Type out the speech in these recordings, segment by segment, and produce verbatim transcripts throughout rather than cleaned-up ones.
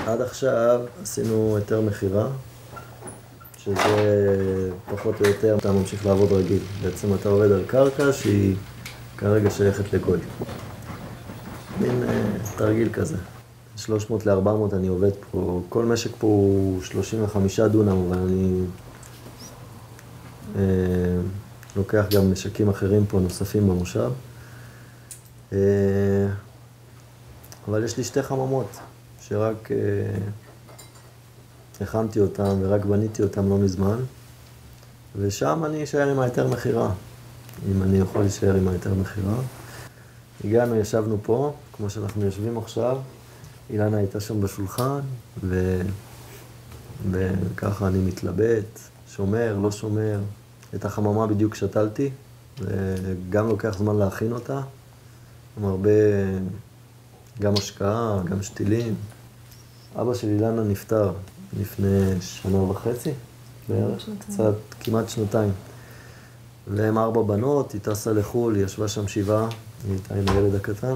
עד עכשיו עשינו היתר מחירה, שזה פחות או יותר, אתה ממשיך לעבוד רגיל. בעצם אתה עובד על קרקע שהיא כרגע שייכת לגוי. מין אה, תרגיל כזה. שלוש מאות לארבע מאות אני עובד פה, כל משק פה הוא שלושים וחמישה דונם, אבל אני אה, לוקח גם משקים אחרים פה נוספים במושב. אה, אבל יש לי שתי חממות, שרק אה, הכנתי אותם ורק בניתי אותם לא מזמן, ושם אני אשאר עם היתר מחירה, אם אני יכול להישאר עם היתר מחירה. הגענו, ישבנו פה, כמו שאנחנו יושבים עכשיו, אילנה הייתה שם בשולחן, ו... וככה אני מתלבט, שומר, לא שומר. את החממה בדיוק שתלתי, וגם לוקח זמן להכין אותה, עם הרבה, גם השקעה, גם שתילים. אבא של אילנה נפטר לפני שנה וחצי, בערך, קצת, כמעט שנתיים. והם ארבע בנות, היא טסה לחול, היא ישבה שם שבעה, היא הייתה עם הילד הקטן.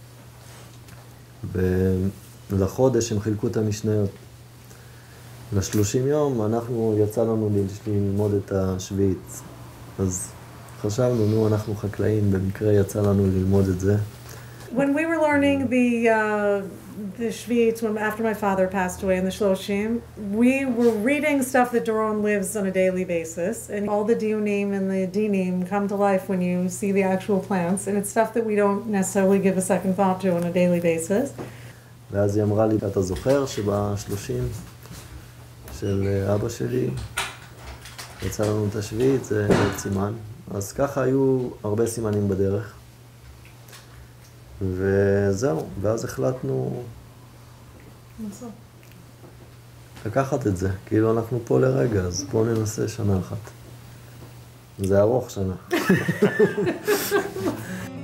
ולחודש הם חילקו את המשניות. לשלושים יום אנחנו יצא לנו ללמוד את השביעית. אז חשבנו, נו, אנחנו חקלאים, במקרה יצא לנו ללמוד את זה. When we were learning the uh, the Shvi'it, when after my father passed away in the Shloshim, we were reading stuff that Doron lives on a daily basis, and all the diunim and the dinim come to life when you see the actual plants, and it's stuff that we don't necessarily give a second thought to on a daily basis. ואז היא אמרה לי, אתה זוכר שבשלושים של אבא שלי יצא לנו את השביעית, זה סימן. אז ככה היו הרבה סימנים בדרך. וזהו, ואז החלטנו לקחת את זה, כאילו אנחנו פה לרגע, אז בואו ננסה שנה אחת. זה ארוך שנה.